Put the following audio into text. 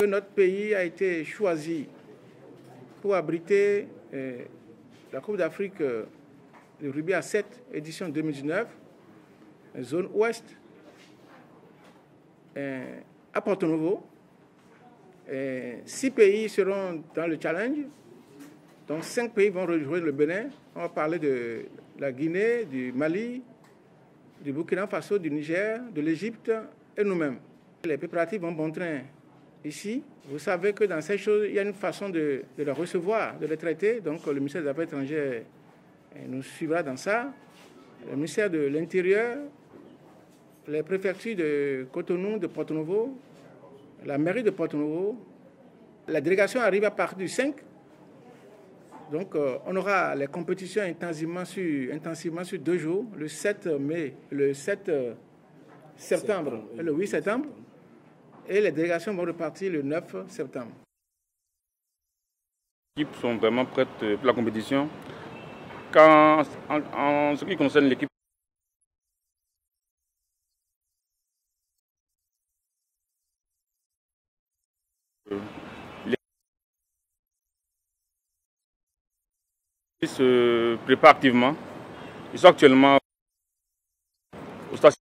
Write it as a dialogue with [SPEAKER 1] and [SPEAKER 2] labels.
[SPEAKER 1] notre pays a été choisi pour abriter la Coupe d'Afrique de rugby à 7, édition 2019, zone ouest, à Porto Novo. 6 pays seront dans le challenge, donc 5 pays vont rejoindre le Bénin. On va parler de la Guinée, du Mali, du Burkina Faso, du Niger, de l'Égypte et nous-mêmes. Les préparatifs vont bon train ici. Vous savez que dans ces choses, il y a une façon de les recevoir, de les traiter. Donc le ministère des Affaires étrangères nous suivra dans ça. Le ministère de l'Intérieur, les préfectures de Cotonou, de Porto Novo, la mairie de Porto Novo. La délégation arrive à partir du 5. Donc on aura les compétitions intensivement sur 2 jours, le 7 mai, le 7 septembre et le 8 septembre. Et les délégations vont repartir le 9 septembre.
[SPEAKER 2] Les équipes sont vraiment prêtes pour la compétition. En ce qui concerne l'équipe, l'équipe se prépare activement. Ils sont actuellement au stade.